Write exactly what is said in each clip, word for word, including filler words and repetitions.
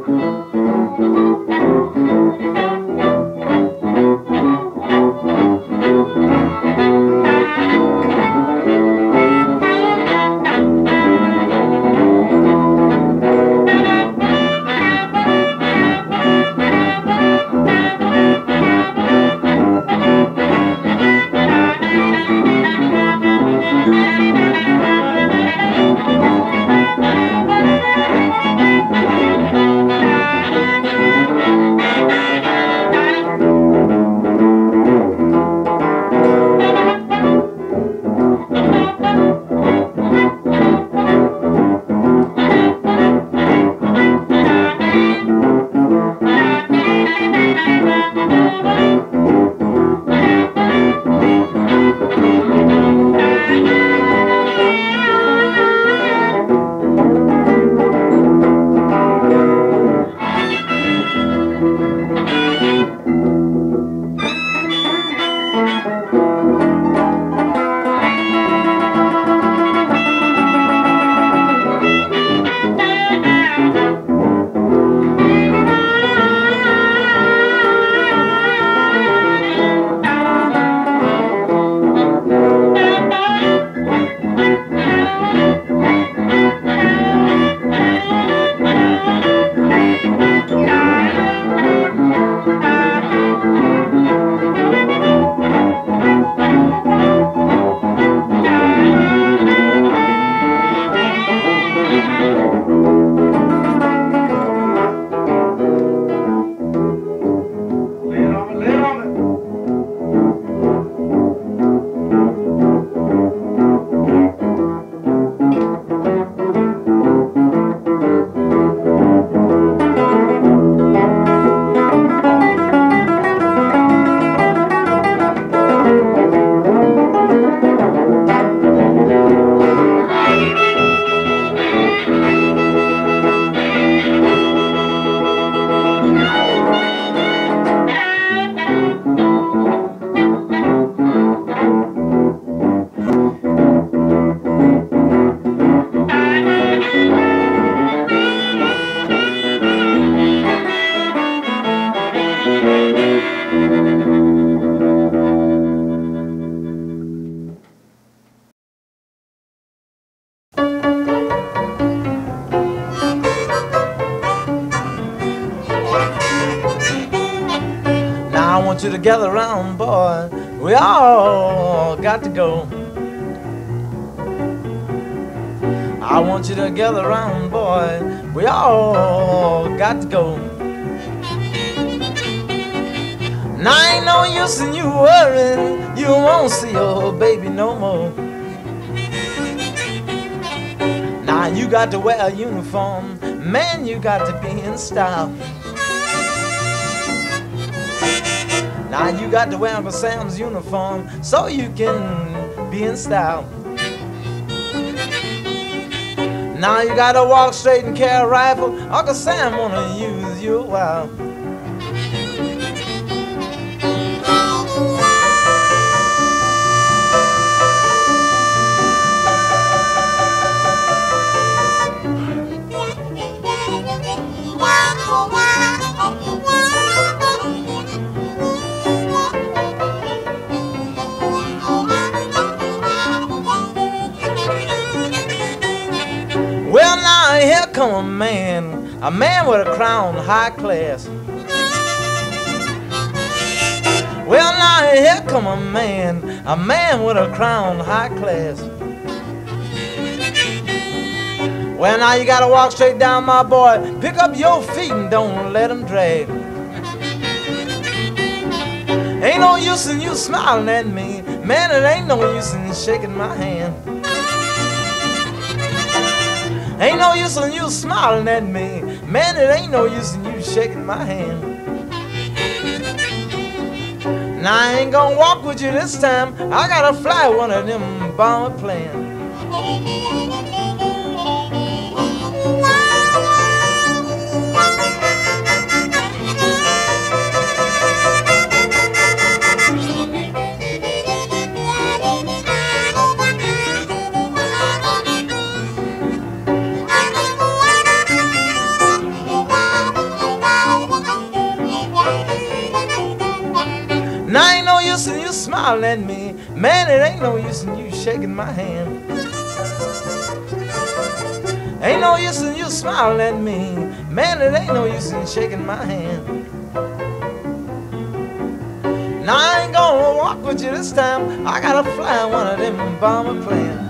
I want you to gather around, boy. We all got to go. I want you to gather around, boy. We all got to go. Now ain't no use in you worrying. You won't see your baby no more. Now you got to wear a uniform. Man, you got to be in style. Now you got to wear Uncle Sam's uniform so you can be in style. Now you got to walk straight and carry a rifle. Uncle Sam wanna use you a while. Well, now here come a man, a man with a crown, high class. Well, now here come a man, a man with a crown, high class. Well, now you gotta walk straight down, my boy. Pick up your feet and don't let them drag. Ain't no use in you smiling at me, man, it ain't no use in shaking my hand. Ain't no use in you smiling at me, man, it ain't no use in you shaking my hand. Now I ain't gonna walk with you this time, I gotta fly one of them bomber planes. smiling at me. Man, it ain't no use in you shaking my hand. Ain't no use in you smiling at me. Man, it ain't no use in shaking my hand. Now I ain't gonna walk with you this time. I gotta fly one of them bomber planes.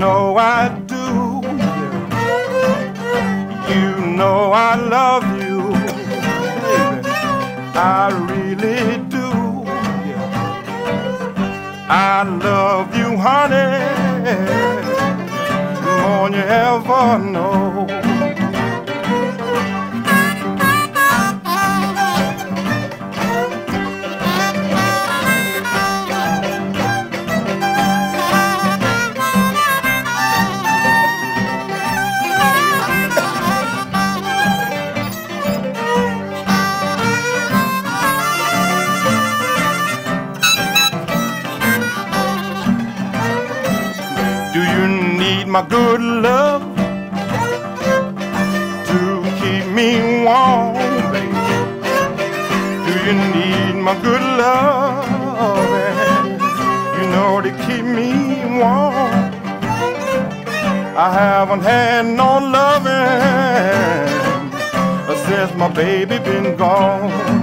know I do. You know I love you, baby. I really do. I love you, honey, more than you ever know. My good love to keep me warm, baby. Do you need my good love, you know, to keep me warm? I haven't had no loving since my baby been gone.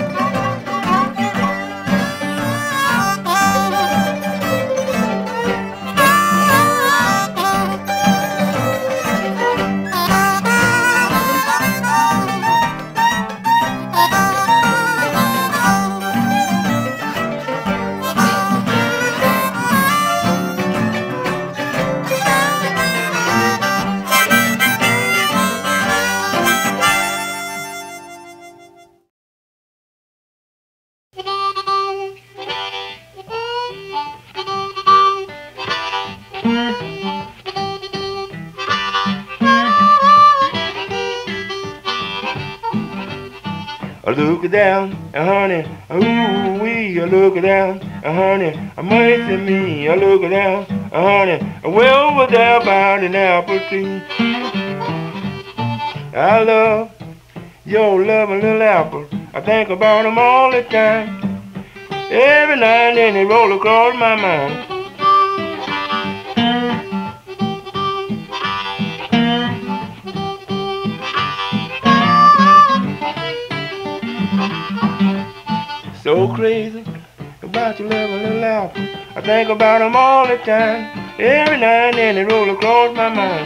I look down, and honey, ooh wee, I look down, and honey, mercy me, I look down, and honey, way over there by an apple tree. I love your loving little apple, I think about them all the time. Every now and then they roll across my mind. So crazy about your loving little apple, I think about them all the time. Every now and then they roll across my mind.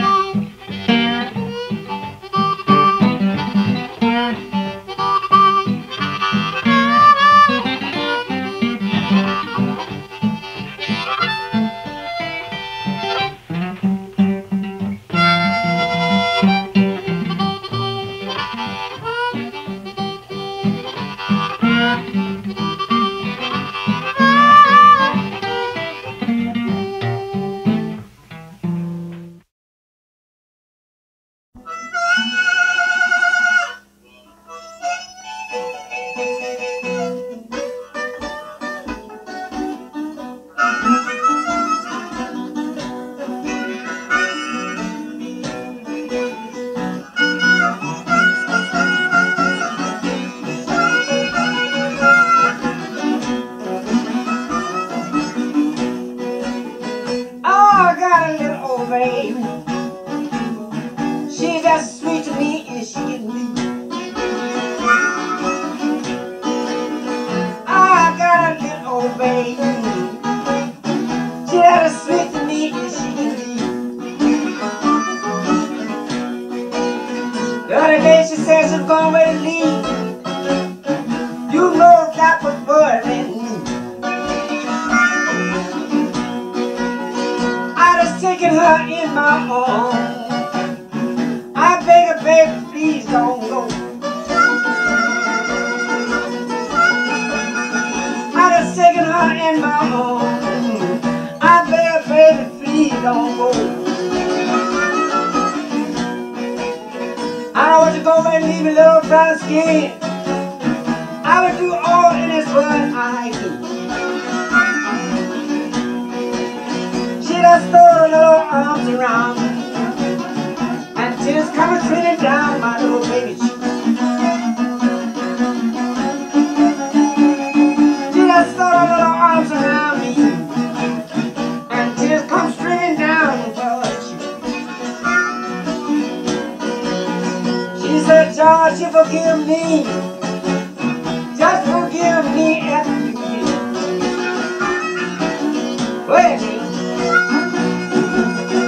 She's as sweet to me as she can be. I got a little old baby. She's as sweet to me as she can be. The other day she said she's going to leave. You know that was bothering me. I just taken her in my arms. I beg her, baby, please don't go. I just taken her in my arms. I beg her, baby, please don't go. I don't want you to go and leave me little brown skin. I would do all in this world I do. She just throw her little arms around me. Tears coming trailing down my little baby cheek. She just throw her little arms around me, and tears come streaming down her cheek. She said, George, you forgive me. Just forgive me after you leave. Wait a minute.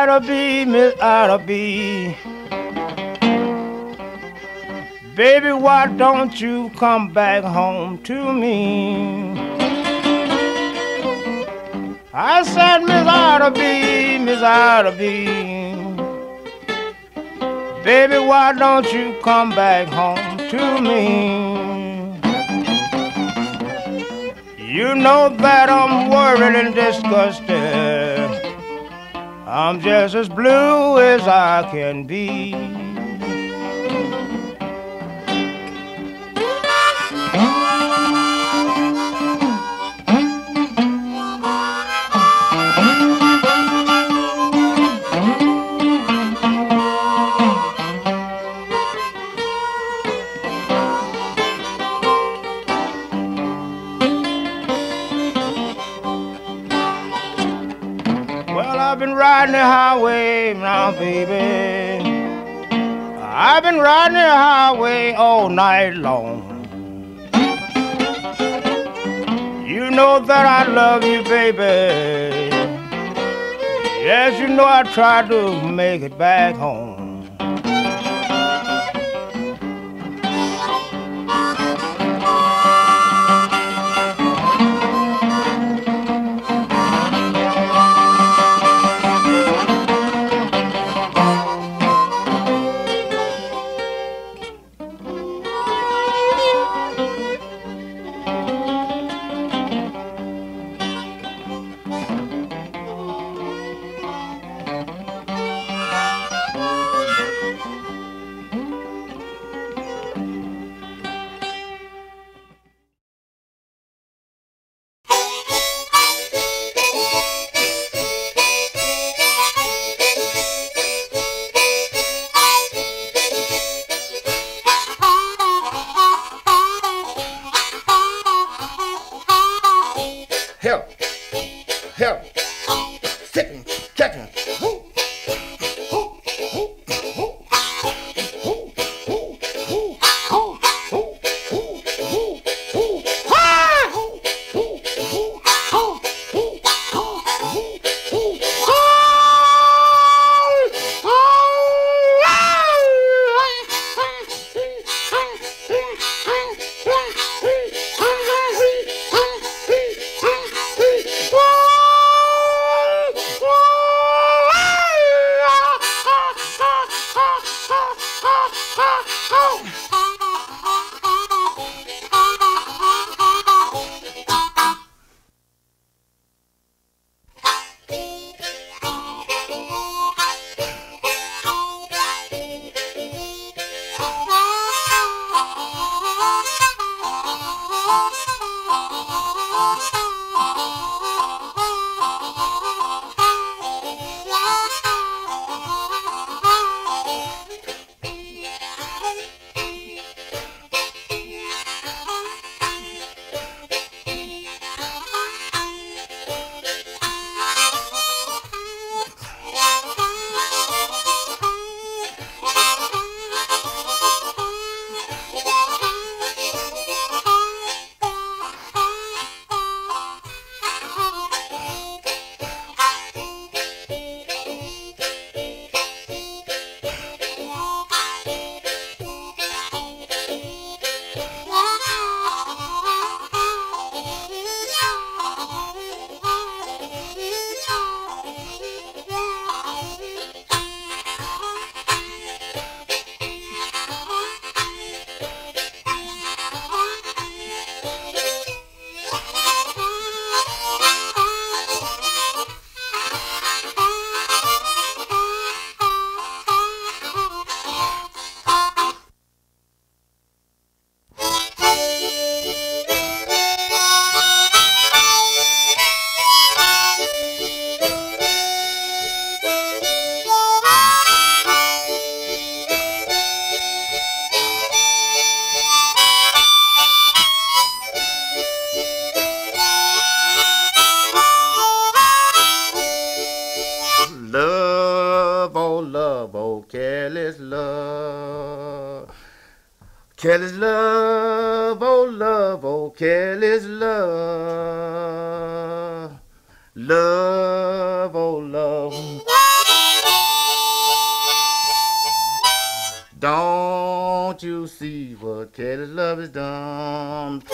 Ida B, Miss Ida B. Baby, why don't you come back home to me? I said, Miss Ida B, Miss Ida B. Baby, why don't you come back home to me? You know that I'm worried and disgusted. I'm just as blue as I can be. I've been riding the highway now, baby. I've been riding the highway all night long. You know that I love you, baby. Yes, you know I tried to make it back home. Help, help, sitting, catching. careless love. Careless love, oh love, oh careless love. Love, oh love. see what careless love has done.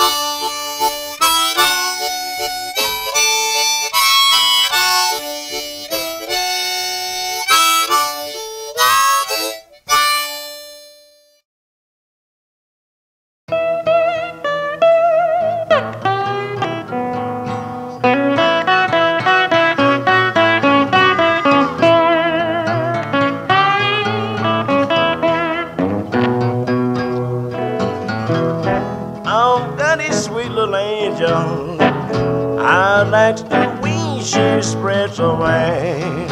I like the way she spreads her wings.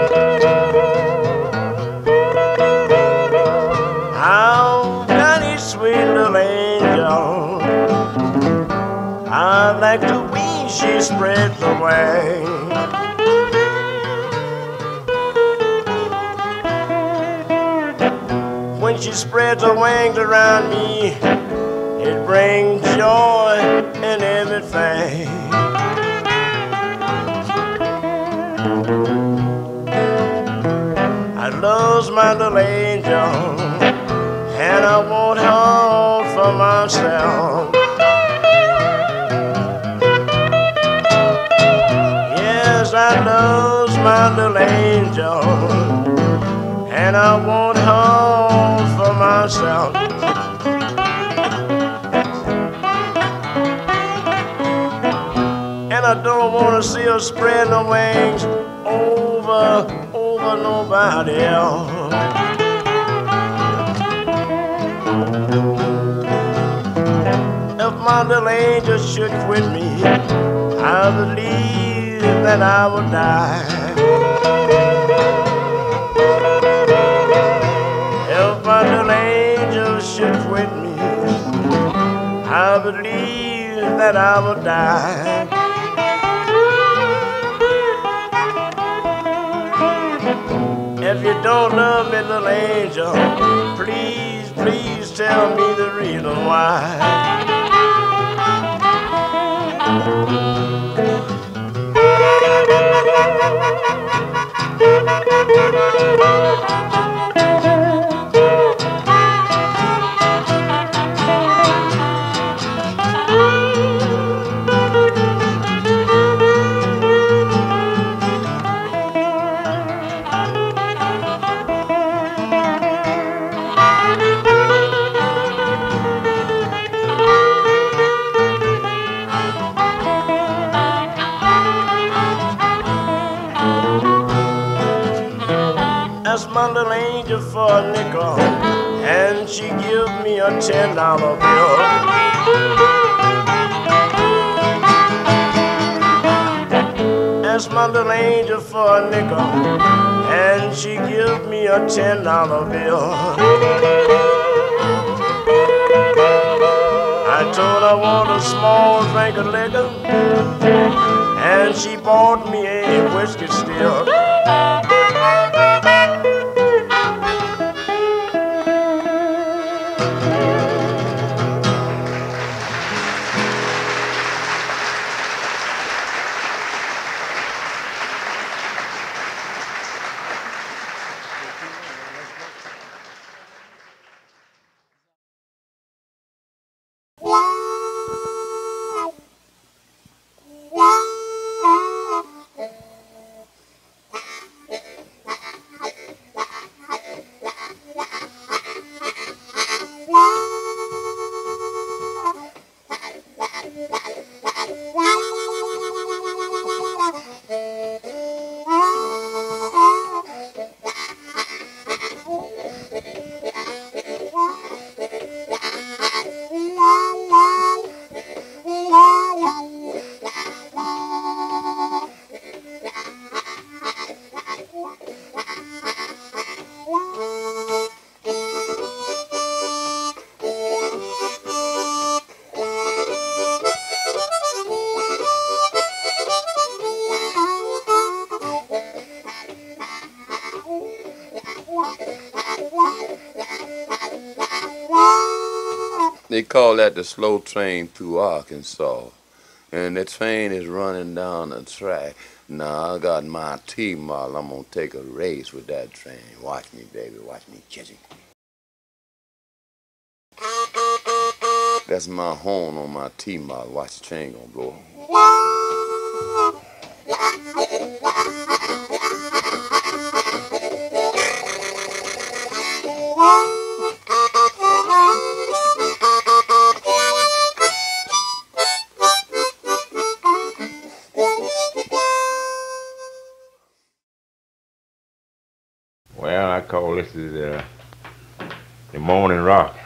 How Danny, sweet little angel. I like the way she spreads her wings. When she spreads her wings around me, it brings joy in everything. I love my little angel, and I want her all for myself. Yes, I love my little angel, and I want her all for myself. I don't want to see her spread her wings over, over nobody else. If my little angel should quit me, I believe that I would die. If my little angel should quit me, I believe that I would die. If you don't love me, little angel, please, please tell me the reason why. Ask my little angel for a nickel, and she give me a ten dollar bill. Ask my little angel for a nickel, and she give me a ten dollar bill. I told her I want a small drink of liquor, and she bought me a whiskey still. They call that the slow train through Arkansas. And the train is running down the track. Now I got my T-model. I'm going to take a race with that train. Watch me, baby. Watch me, Jizzy. That's my horn on my T-Model. Watch the train gonna blow. Well, I call this is uh, the morning rock.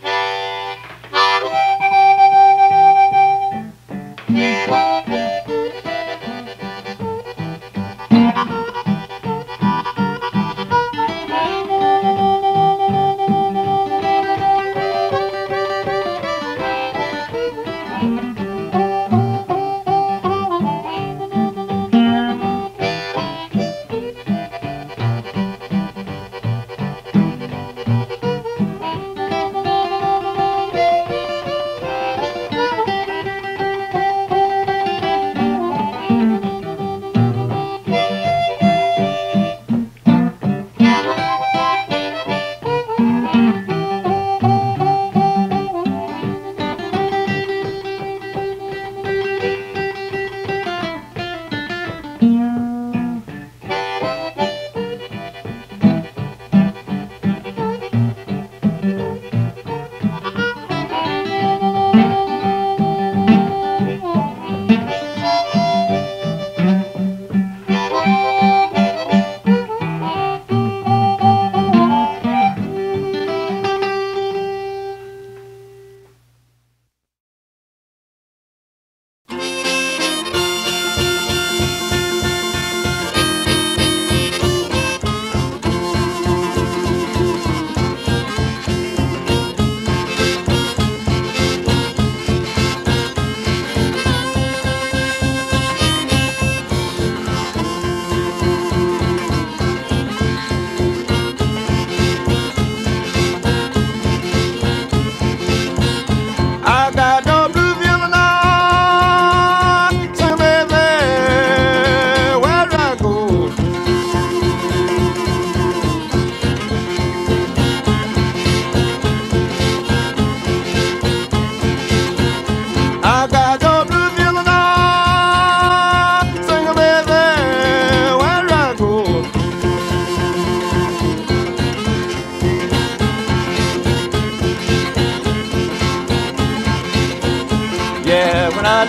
when I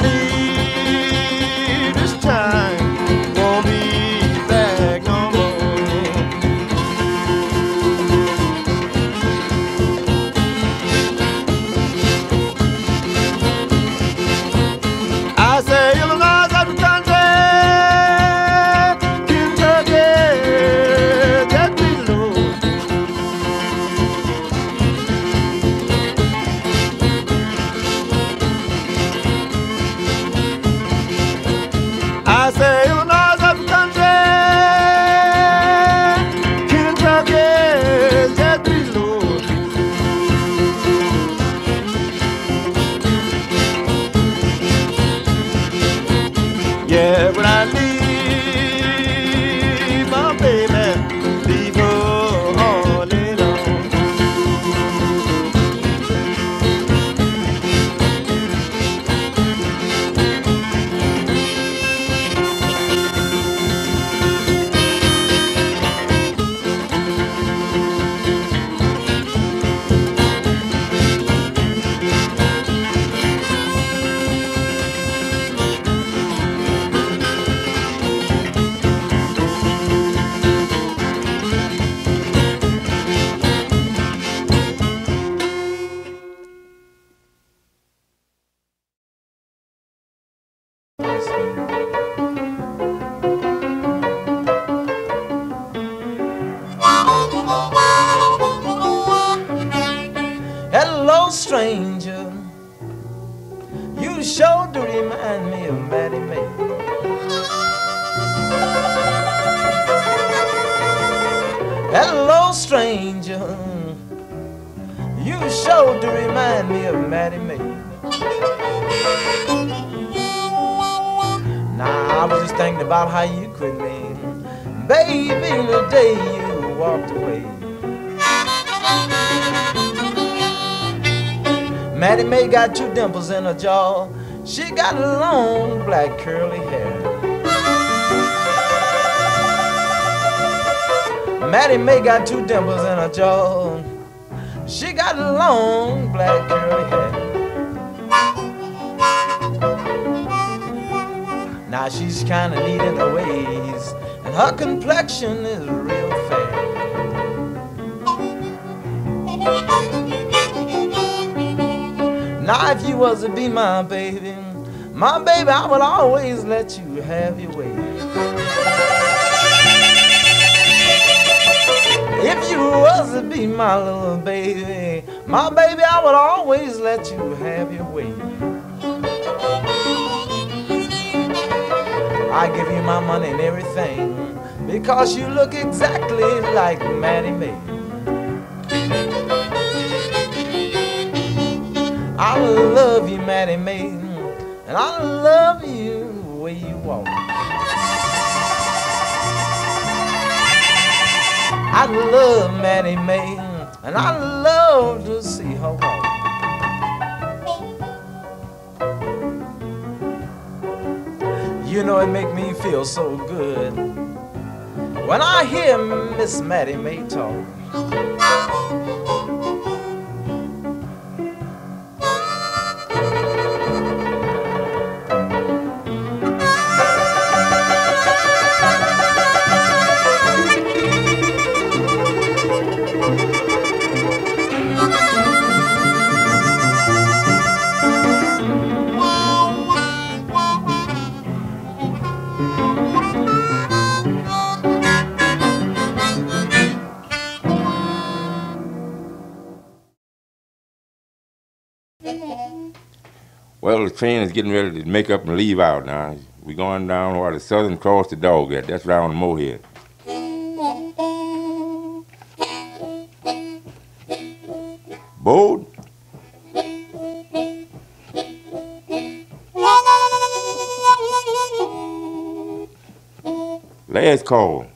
leave this time, won't be back no more. I say Illinois up the country, Kentucky, that below. I say Illinois up the country, Kentucky, that below. Yeah, when I leave my baby, leave her all alone. Hello, stranger. You sure do remind me of Mattie Mae. Hello, stranger. You sure do remind me of Mattie Mae. Nah, I was just thinking about how you quit me, baby, the day you walked away. Mattie Mae got two dimples in her jaw. She got long black curly hair. Mattie Mae got two dimples in her jaw. She got long black curly hair. Now she's kinda neat in her ways, and her complexion is real fair. Now if you was to be my baby, my baby, I would always let you have your way. If you was to be my little baby, my baby, I would always let you have your way. I give you my money and everything because you look exactly like Mattie Mae. I love you, Mattie Mae, and I love you the way you walk. I love Mattie Mae, and I love to see her walk. You know it make me feel so good when I hear Miss Mattie Mae talk. Well, the train is getting ready to make up and leave out now. We're going down where the Southern Cross the Dog at. That's around the Moorhead. Bold? Last call.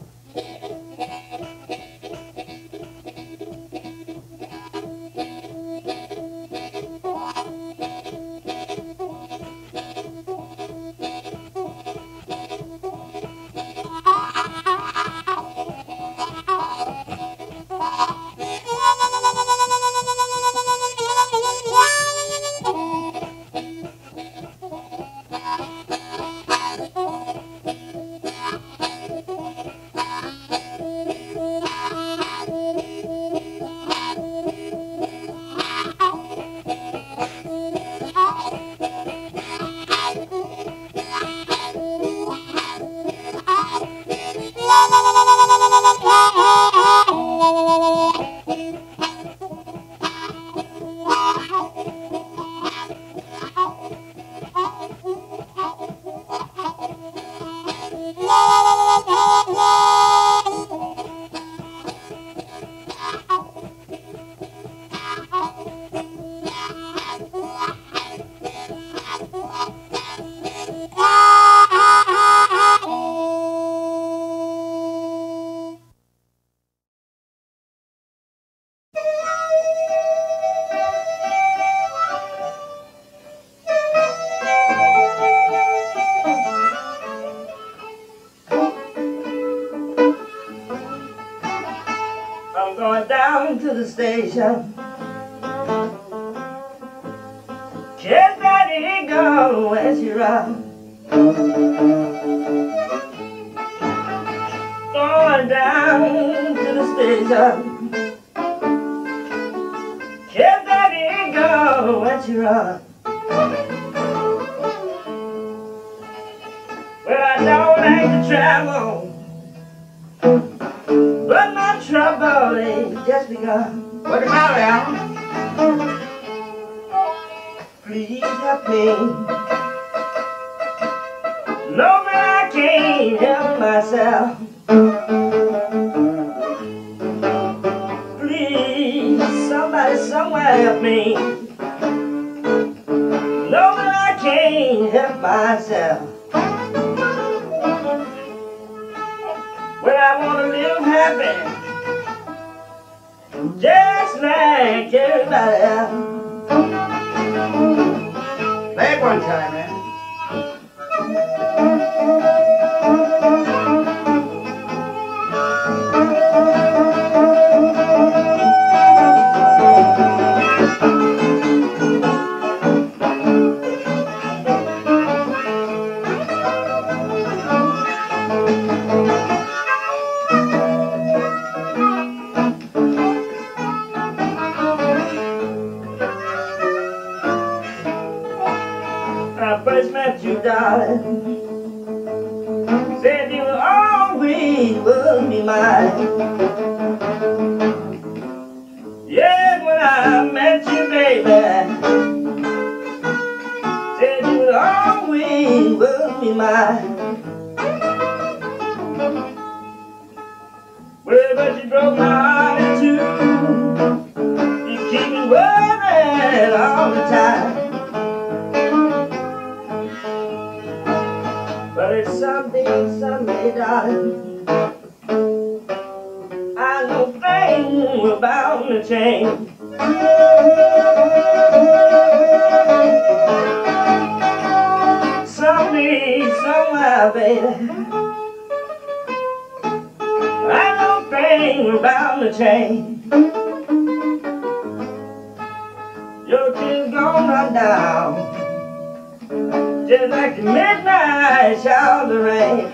To the station, just that it go where she run. Going down to the station, just that it go where she run. Well, I don't like to travel, but my trouble ain't just begun. What the matter, Al? Please help me. No, but I can't help myself. Please, somebody somewhere help me. No, but I can't help myself. Well, I want to live happy, just like everybody else. back one time, man. Darling, said you always would be mine. Yeah, when I met you, baby, said you always would be mine. Well, but you broke my heart in two. You keep me worried all the time. But it's something, someday, darling, I know things were bound to change. Someday, somewhere, baby, I know things were bound to change. Your tears gonna run down just like the midnight shower of rain.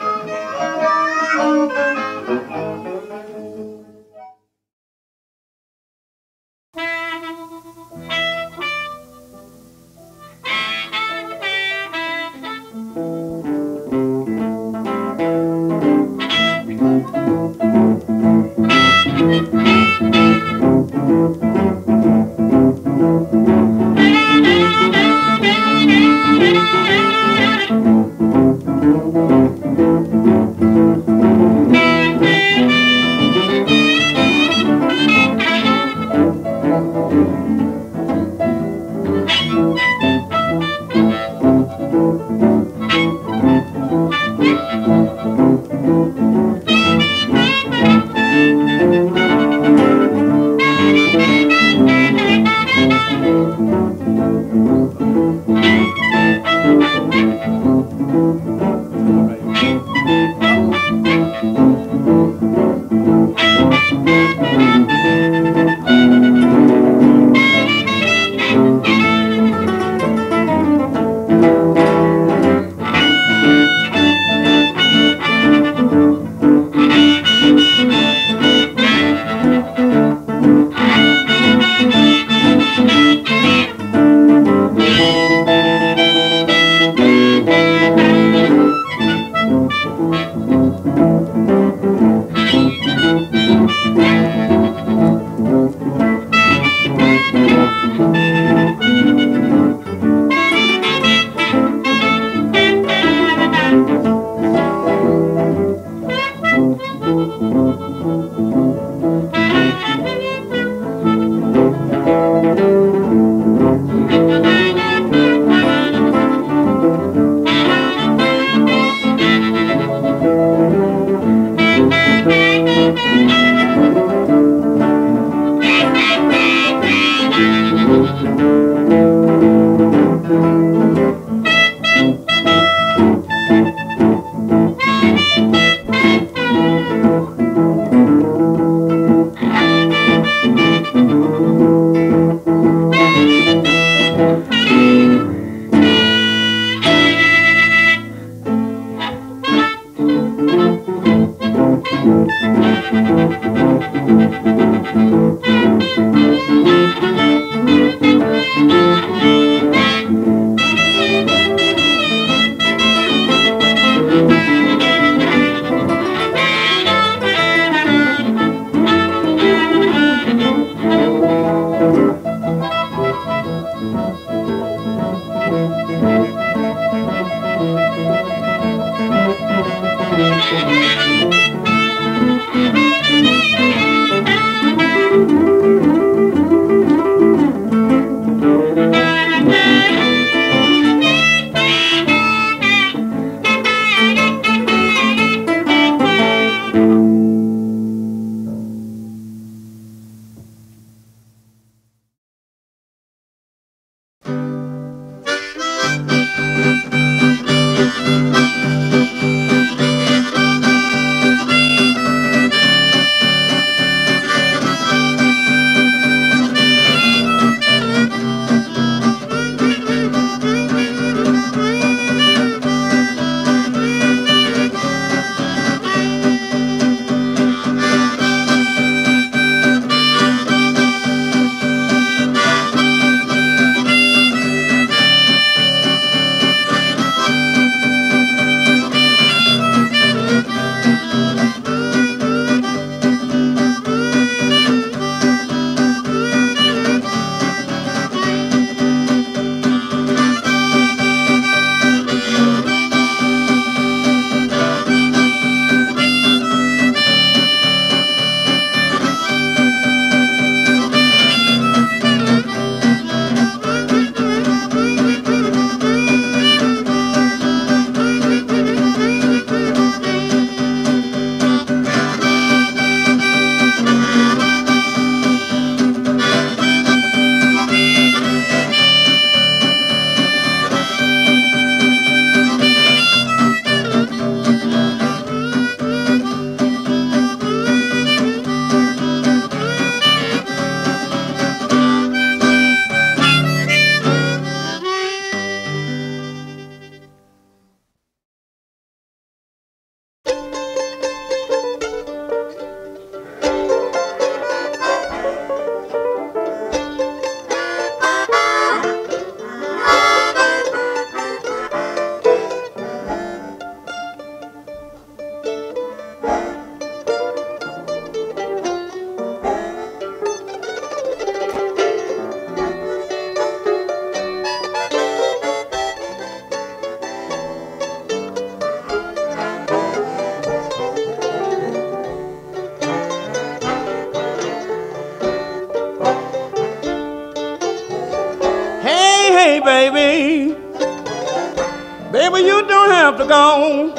baby, baby, you don't have to go.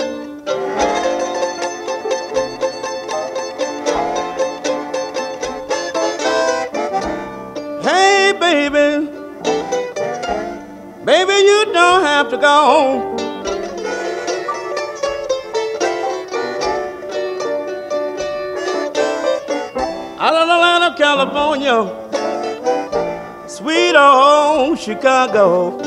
Hey, baby, baby, you don't have to go. Out of the land of California, sweet old Chicago.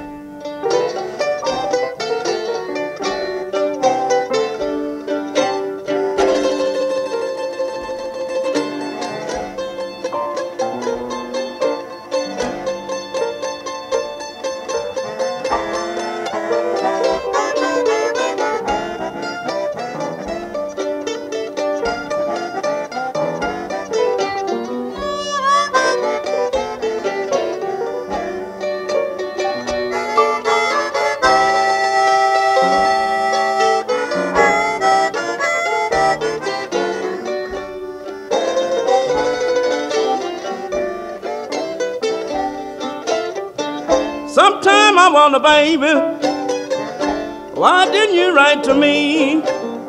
Sometime I wonder, baby, why didn't you write to me?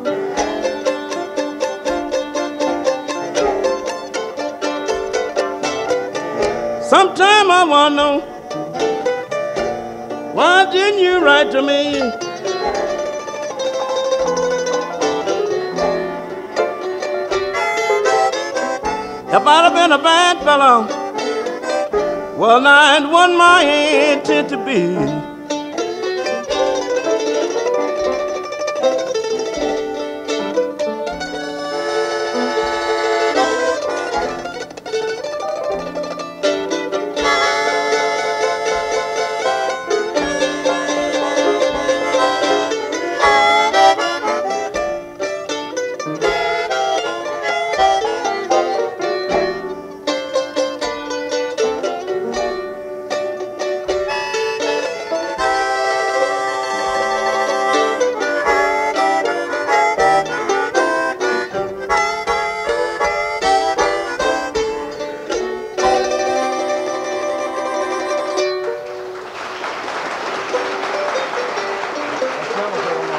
Sometime I wonder, why didn't you write to me? If I'd have been a bad fellow, well, I ain't what my intent to be.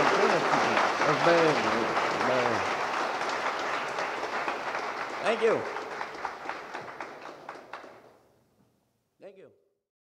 Thank you.